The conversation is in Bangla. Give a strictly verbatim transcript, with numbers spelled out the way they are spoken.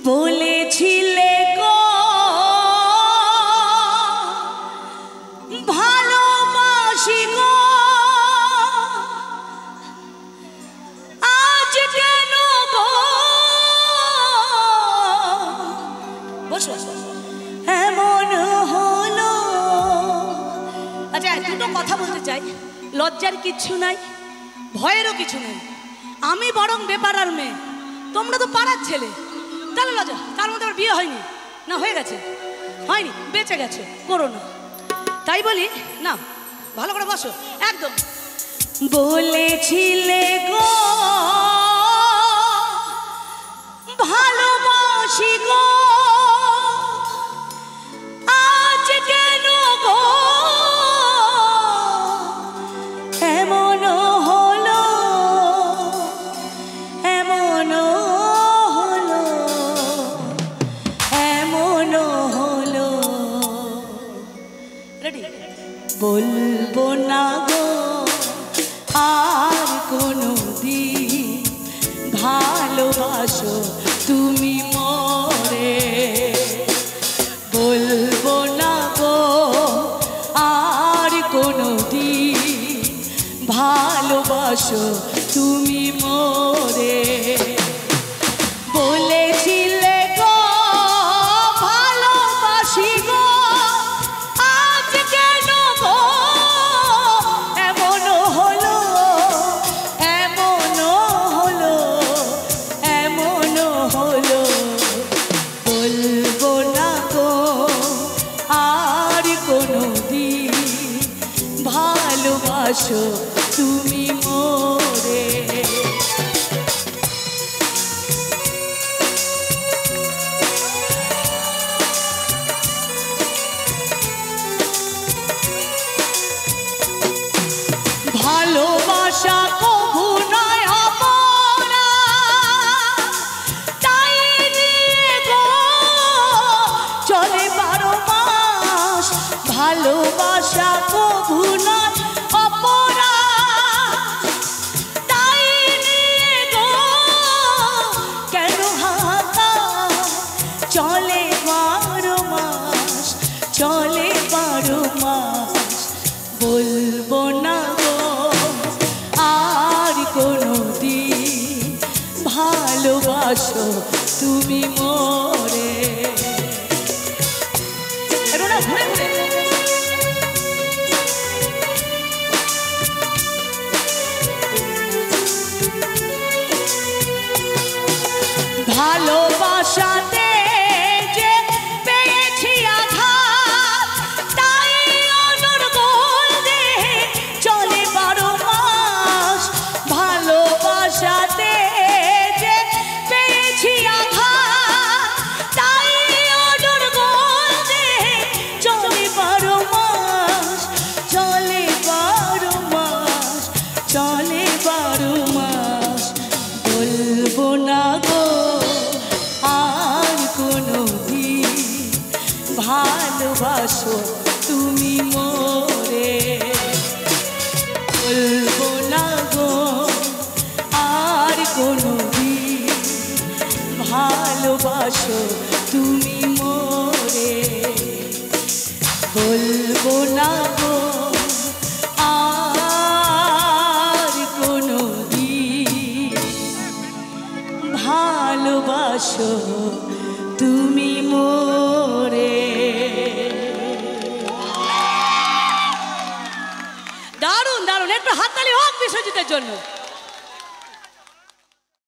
বলেছিলে গো ভালোবাসি গো আজ কেন গো বসো এমন হলো। আচ্ছা দুটো কথা বলতে চাই, লজ্জার কিছু নাই, ভয়েরও কিছু নেই। আমি বরং বেপারার মেয়ে, তোমরা তো পাড়ার ছেলে, তাহলে লজ্জা। তার মধ্যে আমার বিয়ে হয়নি না, হয়ে গেছে? হয়নি, বেঁচে গেছে, করো না। তাই বলি না, ভালো করে বসো একদম। বলেছিলে গো ভালোবাসি গো আজ কেন গো এমন হলো, এমন হলো, এমন হলো। রেডি? বলবো না গো আর কোনো দিন ভালোবাসো তুমি মরে, বলবো না গো আর কোনো দিন ভালোবাসো তুমি মরে। বলেছিলে গো ভালোবাসি গো আজ কেন গো এমন হলো, এমন হলো, এমন হলো। বলবো না গো আর কোনো দিন ভালোবাসো তুমি মোরে। ভালোবাসা কবু নয় অপরাধ, তাই নিয়ে গো চলে বারো মাস। ভালোবাসা কবু নয় অপরাধ, তাই নিয়ে গো কেন হাহাকার চলে বারো মাস, চলে বারো মাস। বলবো না গো আর কোনো দিন ভালোবাসো তুমি মোরে। ঘুরে ঘুরে ভালোবাসাতে যে পেয়েছি আঘাত, তাই অনর্গল দেহে চলে বারো মাস। ভালোবাসাতে যে পেয়েছি আঘাত, তাই অনর্গল দেহে চলে বারো মাস, চলে বারো মাস, চলে বারো মাস। বলবো না গো আর কোনো দিন ভালোবাসো তুমি মোরে, বলবো না গো আর কোনো দিন ভালোবাসো তুমি মোরে, বলবো না গো আর কোনো দিন ভালোবাসো তুমি মোরে। দারুণ দারুণ, একটু হাততালি হোক বিশ্বজিতের জন্য।